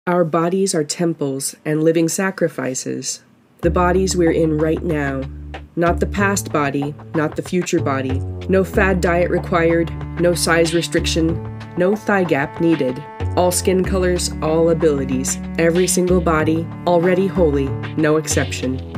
Our bodies are temples and living sacrifices. The bodies we're in right now. Not the past body, not the future body. No fad diet required, no size restriction, no thigh gap needed. All skin colors, all abilities. Every single body, already holy, no exception.